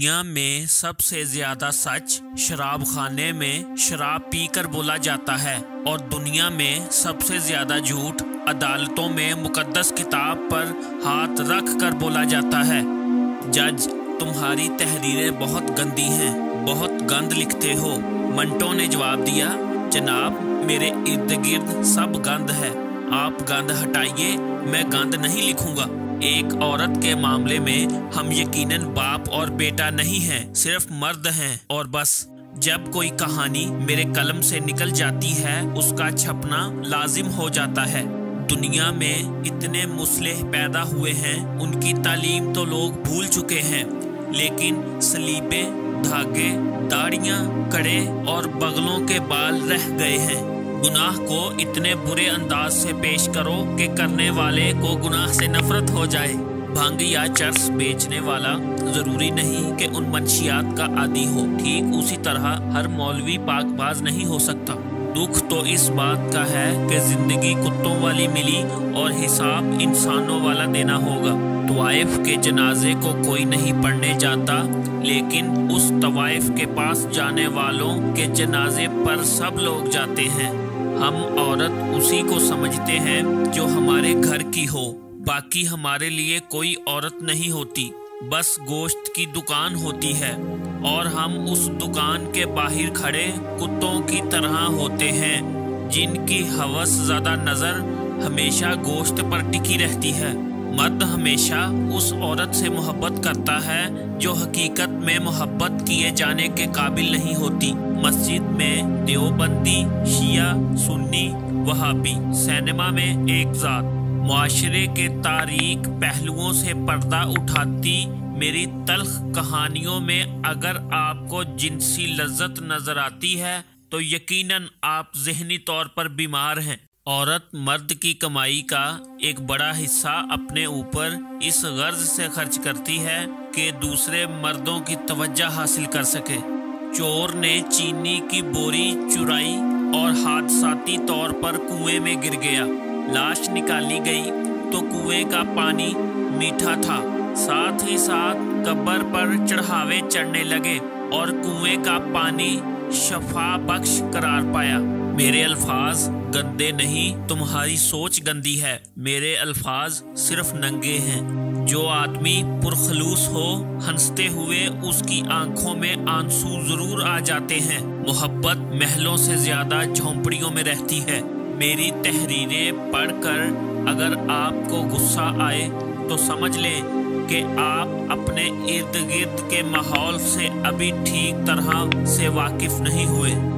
دنیا میں سب سے زیادہ سچ شراب خانے میں شراب پی کر بولا جاتا ہے، اور دنیا میں سب سے زیادہ جھوٹ عدالتوں میں مقدس کتاب پر ہاتھ رکھ کر بولا جاتا ہے۔ جج، تمہاری تحریریں بہت گندی ہیں، بہت گند لکھتے ہو۔ منٹو نے جواب دیا، جناب میرے ارد گرد سب گند ہے، آپ گند ہٹائیے، میں گند نہیں لکھوں گا۔ ایک عورت کے معاملے میں ہم یقیناً باپ اور بیٹا نہیں ہیں، صرف مرد ہیں اور بس۔ جب کوئی کہانی میرے قلم سے نکل جاتی ہے اس کا چھپنا لازم ہو جاتا ہے۔ دنیا میں اتنے مصلح پیدا ہوئے ہیں، ان کی تعلیم تو لوگ بھول چکے ہیں، لیکن سلیبیں، دھاگے، داڑیاں، کڑے اور بغلوں کے بال رہ گئے ہیں۔ گناہ کو اتنے برے انداز سے پیش کرو کہ کرنے والے کو گناہ سے نفرت ہو جائے۔ بھنگ یا چرس بیچنے والا ضروری نہیں کہ ان منشیات کا عادی ہو، ٹھیک اسی طرح ہر مولوی پاک باز نہیں ہو سکتا۔ دکھ تو اس بات کا ہے کہ زندگی کتوں والی ملی اور حساب انسانوں والا دینا ہوگا۔ طوائف کے جنازے کو کوئی نہیں پڑھنے جاتا، لیکن اس طوائف کے پاس جانے والوں کے جنازے پر سب لوگ جاتے ہیں۔ ہم عورت اسی کو سمجھتے ہیں جو ہمارے گھر کی ہو، باقی ہمارے لیے کوئی عورت نہیں ہوتی، بس گوشت کی دکان ہوتی ہے، اور ہم اس دکان کے باہر کھڑے کتوں کی طرح ہوتے ہیں جن کی ہوس زدہ نظر ہمیشہ گوشت پر ٹکی رہتی ہے۔ مرد ہمیشہ اس عورت سے محبت کرتا ہے جو حقیقت میں محبت کیے جانے کے قابل نہیں ہوتی۔ مسجد میں دیوبندی، شیعہ، سنی، وہابی، سینما میں ایک ذات، معاشرے کے تاریک پہلوؤں سے پردہ اٹھاتی میری تلخ کہانیوں میں اگر آپ کو جنسی لذت نظر آتی ہے تو یقیناً آپ ذہنی طور پر بیمار ہیں۔ عورت مرد کی کمائی کا ایک بڑا حصہ اپنے اوپر اس غرض سے خرچ کرتی ہے کہ دوسرے مردوں کی توجہ حاصل کر سکے۔ چور نے چینی کی بوری چرائی اور حادثاتی طور پر کنویں میں گر گیا۔ لاش نکالی گئی تو کنویں کا پانی میٹھا تھا، ساتھ ہی ساتھ قبر پر چڑھاوے چڑھنے لگے اور کنویں کا پانی شفا بخش قرار پایا۔ میرے الفاظ گندے نہیں، تمہاری سوچ گندی ہے۔ میرے الفاظ صرف ننگے ہیں۔ جو آدمی پرخلوص ہو، ہنستے ہوئے اس کی آنکھوں میں آنسو ضرور آ جاتے ہیں۔ محبت محلوں سے زیادہ جھونپڑیوں میں رہتی ہے۔ میری تحریریں پڑھ کر اگر آپ کو غصہ آئے تو سمجھ لیں کہ آپ اپنے ارد گرد کے ماحول سے ابھی ٹھیک طرح سے واقف نہیں ہوئے۔